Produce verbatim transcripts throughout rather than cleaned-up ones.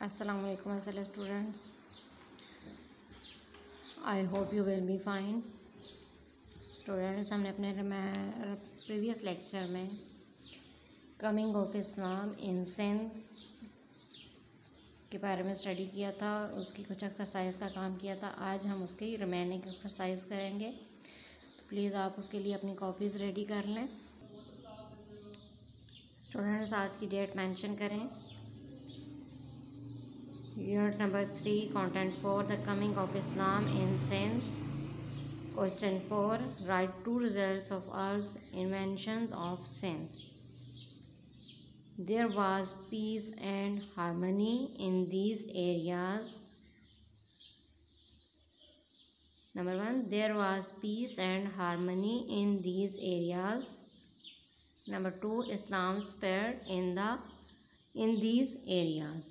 Assalamu alaikum fellow students. I hope you will be fine. Students, हमने अपने previous lecture में coming of Islam in Sindh के बारे में स्टडी किया था और उसकी कुछ एक्सरसाइज का काम किया था। आज हम उसकी रिमेनिंग एक्सरसाइज करेंगे, तो प्लीज़ आप उसके लिए अपनी कॉपीज़ रेडी कर लें। स्टूडेंट्स, आज की डेट मेंशन करें। Unit number three, content four, the coming of Islam in Sindh. Question four, write two results of Arabs' inventions of Sindh. There was peace and harmony in these areas. Number one, there was peace and harmony in these areas. Number two, Islam spread in the in these areas.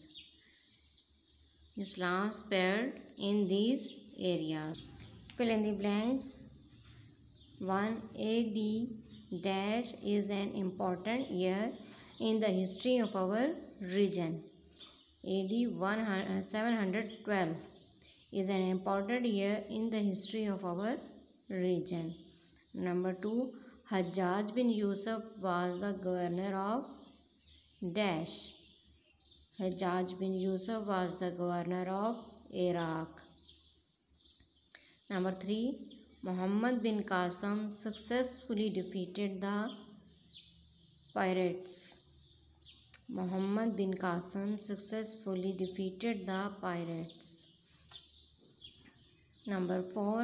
Islam spread in these areas. Fill in the blanks. one. A D dash is an important year in the history of our region. A D seven hundred twelve is an important year in the history of our region. Number two. Hajjaj bin Yusuf was the governor of dash. Hajjaj bin Yusuf was the governor of Iraq. Number three. Muhammad bin Qasim successfully defeated the pirates. Muhammad bin Qasim successfully defeated the pirates. Number four.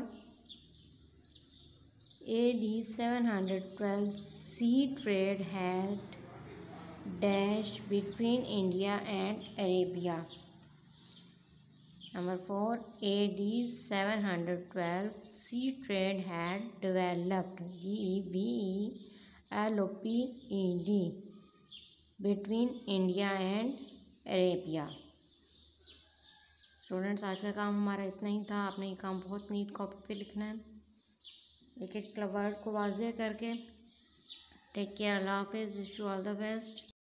A D seven hundred twelve sea trade had dash between India and Arabia. Number four. A D seven hundred twelve sea trade had developed D E V E L O P E D between India and Arabia. Students, आज का काम हमारा इतना ही था। आपने ये काम बहुत नीट कॉपी पे लिखना है, एक एक वर्ड को वाज़ेह करके। टेक केयर, अल्लाह हाफिज़, wish you all the best.